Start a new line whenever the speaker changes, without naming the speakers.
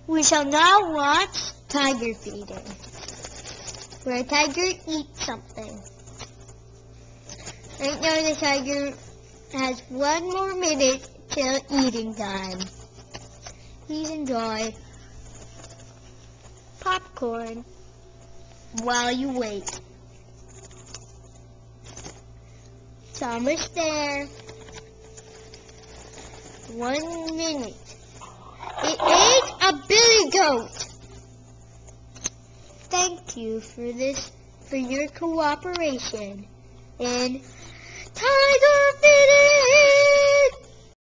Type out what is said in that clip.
We shall now watch tiger feeding, where a tiger eats something. Right now the tiger has 1 more minute till eating time. Please enjoy popcorn while you wait. It's almost there. 1 minute. It ate a billy goat. Thank you for your cooperation in tiger feeding.